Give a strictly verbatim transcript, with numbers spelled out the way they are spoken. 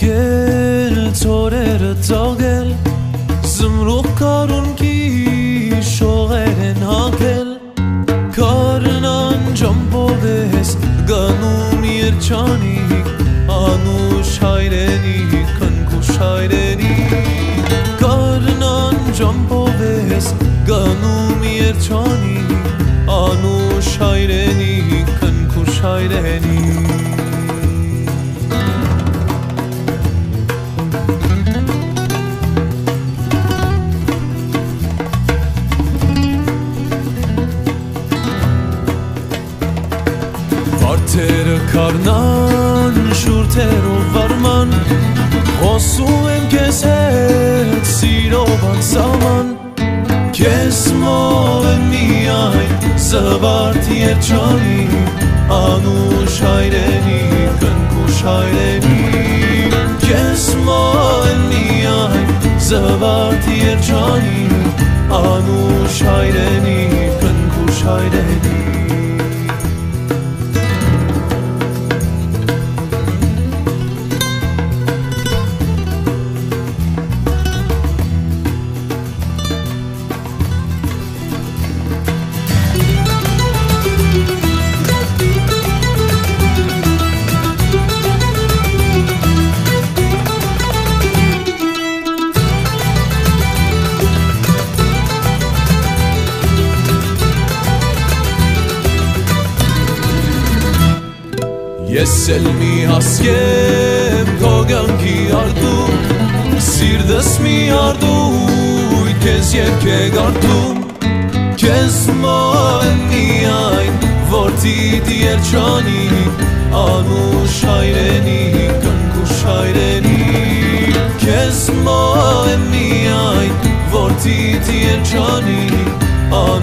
զգել ծորերը ծաղել զմրուխ կարունքի շողեր են հագել Քարնան ջամփով ես գանում երջանիկ Anush Hayreniq քնքուշ Hayreniq Քարնան ջամփով ես գանում երջանիկ Anush Hayreniq քնքուշ Hayreniq Վարդերը քարնան շուրթերով վարման Խոսում եմ քեզ հետ սիրով անսահման Քեզ մոտ եմ միայն զվարթ երջանիկ Anush Hayreniq քնքուշ Hayreniq Քեզ մոտ եմ միայն զվարթ երջանիկ Anush Hayreniq քնքուշ Hayreniq Ես էլ մի հասկեմ քո կյանքի արդում Սիրտս մի արդույթ քեզ երգեք արդում Քեզ մոտ եմ միայն որդիդ երջանիկ Anush Hayreniq քնքուշ Hayreniq Քեզ մոտ եմ միայն որդիդ երջանիկ